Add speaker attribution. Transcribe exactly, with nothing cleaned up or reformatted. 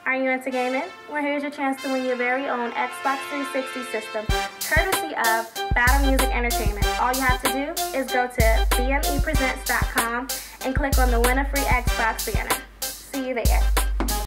Speaker 1: Are you into gaming? Well, here's your chance to win your very own Xbox three sixty system, courtesy of Battle Music Entertainment. All you have to do is go to b m e presents dot com and click on the Win a Free Xbox banner. See you there.